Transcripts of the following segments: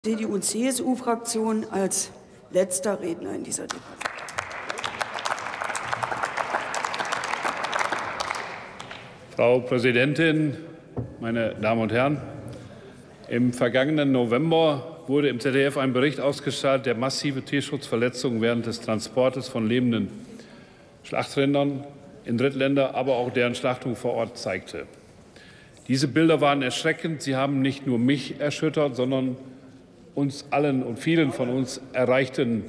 CDU-CSU-Fraktion als letzter Redner in dieser Debatte. Frau Präsidentin, meine Damen und Herren! Im vergangenen November wurde im ZDF ein Bericht ausgestrahlt, der massive Tierschutzverletzungen während des Transportes von lebenden Schlachtrindern in Drittländer, aber auch deren Schlachtung vor Ort zeigte. Diese Bilder waren erschreckend. Sie haben nicht nur mich erschüttert, sondern uns allen und vielen von uns erreichten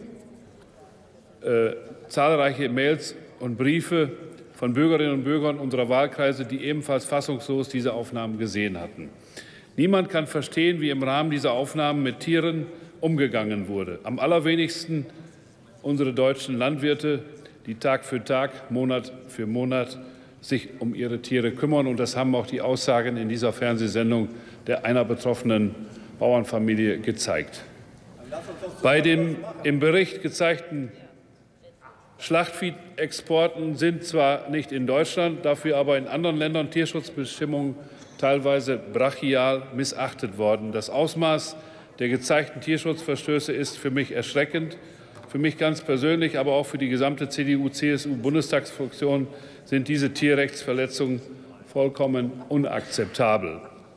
zahlreiche Mails und Briefe von Bürgerinnen und Bürgern unserer Wahlkreise, die ebenfalls fassungslos diese Aufnahmen gesehen hatten. Niemand kann verstehen, wie im Rahmen dieser Aufnahmen mit Tieren umgegangen wurde. Am allerwenigsten unsere deutschen Landwirte, die Tag für Tag, Monat für Monat sich um ihre Tiere kümmern. Und das haben auch die Aussagen in dieser Fernsehsendung einer betroffenen Bauernfamilie gezeigt. Bei den im Bericht gezeigten Schlachtviehexporten sind zwar nicht in Deutschland, dafür aber in anderen Ländern Tierschutzbestimmungen teilweise brachial missachtet worden. Das Ausmaß der gezeigten Tierschutzverstöße ist für mich erschreckend. Für mich ganz persönlich, aber auch für die gesamte CDU-CSU-Bundestagsfraktion sind diese Tierrechtsverletzungen vollkommen unakzeptabel.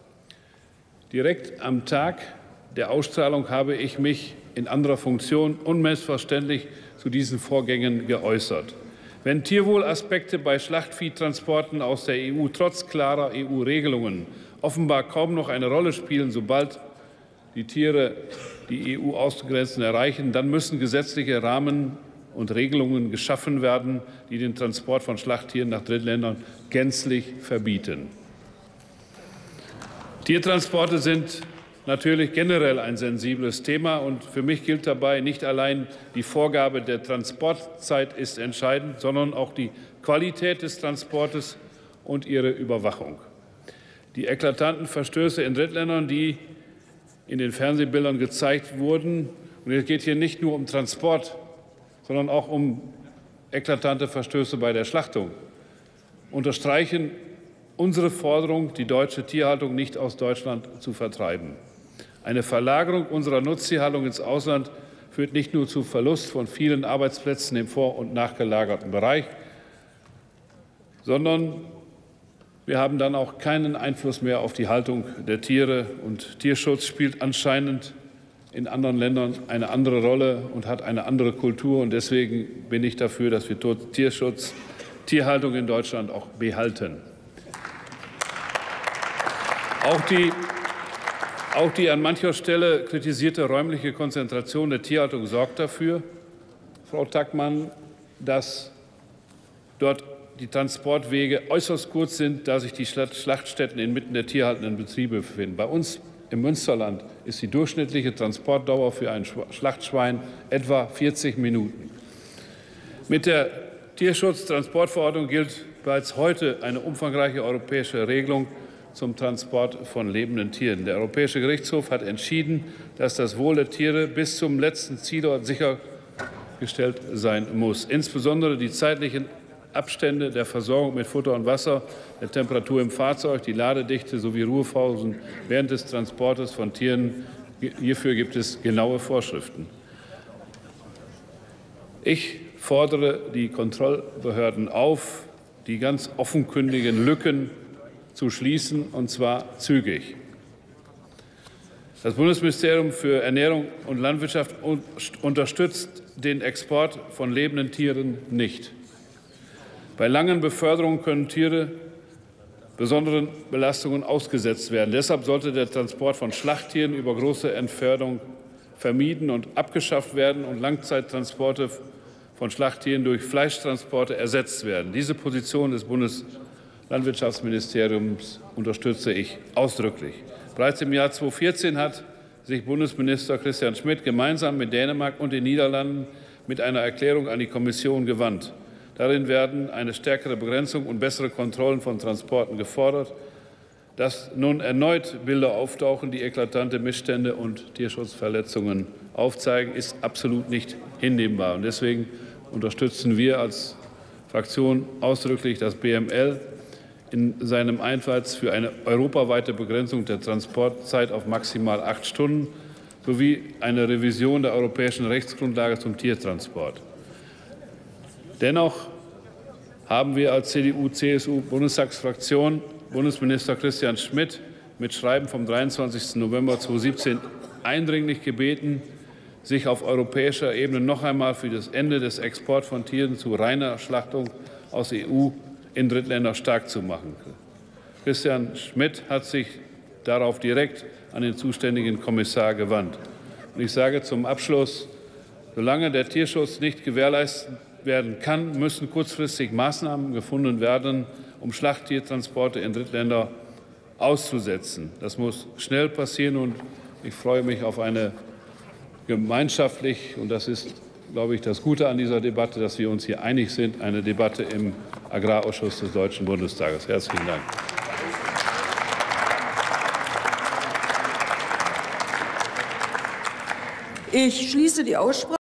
Direkt am Tag der Ausstrahlung habe ich mich in anderer Funktion unmissverständlich zu diesen Vorgängen geäußert. Wenn Tierwohlaspekte bei Schlachtviehtransporten aus der EU trotz klarer EU-Regelungen offenbar kaum noch eine Rolle spielen, sobald die Tiere die EU-Außengrenzen erreichen, dann müssen gesetzliche Rahmen und Regelungen geschaffen werden, die den Transport von Schlachttieren nach Drittländern gänzlich verbieten. Tiertransporte sind natürlich generell ein sensibles Thema, und für mich gilt dabei, nicht allein die Vorgabe der Transportzeit ist entscheidend, sondern auch die Qualität des Transportes und ihre Überwachung. Die eklatanten Verstöße in Drittländern, die in den Fernsehbildern gezeigt wurden, und es geht hier nicht nur um Transport, sondern auch um eklatante Verstöße bei der Schlachtung, unterstreichen unsere Forderung, die deutsche Tierhaltung nicht aus Deutschland zu vertreiben. Eine Verlagerung unserer Nutztierhaltung ins Ausland führt nicht nur zu Verlust von vielen Arbeitsplätzen im vor- und nachgelagerten Bereich, sondern wir haben dann auch keinen Einfluss mehr auf die Haltung der Tiere. Und Tierschutz spielt anscheinend in anderen Ländern eine andere Rolle und hat eine andere Kultur. Und deswegen bin ich dafür, dass wir Tierhaltung in Deutschland auch behalten. Auch die an mancher Stelle kritisierte räumliche Konzentration der Tierhaltung sorgt dafür, Frau Tackmann, dass dort die Transportwege äußerst kurz sind, da sich die Schlachtstätten inmitten der tierhaltenden Betriebe befinden. Bei uns im Münsterland ist die durchschnittliche Transportdauer für ein Schlachtschwein etwa 40 Minuten. Mit der Tierschutztransportverordnung gilt bereits heute eine umfangreiche europäische Regelung zum Transport von lebenden Tieren. Der Europäische Gerichtshof hat entschieden, dass das Wohl der Tiere bis zum letzten Zielort sichergestellt sein muss. Insbesondere die zeitlichen Abstände der Versorgung mit Futter und Wasser, der Temperatur im Fahrzeug, die Ladedichte sowie Ruhepausen während des Transportes von Tieren. Hierfür gibt es genaue Vorschriften. Ich fordere die Kontrollbehörden auf, die ganz offenkundigen Lücken zu schließen, und zwar zügig. Das Bundesministerium für Ernährung und Landwirtschaft unterstützt den Export von lebenden Tieren nicht. Bei langen Beförderungen können Tiere besonderen Belastungen ausgesetzt werden. Deshalb sollte der Transport von Schlachttieren über große Entfernung vermieden und abgeschafft werden und Langzeittransporte von Schlachttieren durch Fleischtransporte ersetzt werden. Diese Position des Bundeslandwirtschaftsministeriums unterstütze ich ausdrücklich. Bereits im Jahr 2014 hat sich Bundesminister Christian Schmidt gemeinsam mit Dänemark und den Niederlanden mit einer Erklärung an die Kommission gewandt. Darin werden eine stärkere Begrenzung und bessere Kontrollen von Transporten gefordert. Dass nun erneut Bilder auftauchen, die eklatante Missstände und Tierschutzverletzungen aufzeigen, ist absolut nicht hinnehmbar. Und deswegen unterstützen wir als Fraktion ausdrücklich das BML in seinem Einsatz für eine europaweite Begrenzung der Transportzeit auf maximal 8 Stunden sowie eine Revision der europäischen Rechtsgrundlage zum Tiertransport. Dennoch haben wir als CDU-CSU-Bundestagsfraktion Bundesminister Christian Schmidt mit Schreiben vom 23. November 2017 eindringlich gebeten, sich auf europäischer Ebene noch einmal für das Ende des Exports von Tieren zu reiner Schlachtung aus der EU in Drittländer stark zu machen. Christian Schmidt hat sich darauf direkt an den zuständigen Kommissar gewandt. Und ich sage zum Abschluss, solange der Tierschutz nicht gewährleistet werden kann, müssen kurzfristig Maßnahmen gefunden werden, um Schlachttiertransporte in Drittländer auszusetzen. Das muss schnell passieren, und ich freue mich auf eine gemeinschaftlich, und das ist, glaube ich, das Gute an dieser Debatte, dass wir uns hier einig sind, eine Debatte im Agrarausschuss des Deutschen Bundestages. Herzlichen Dank. Ich schließe die Aussprache.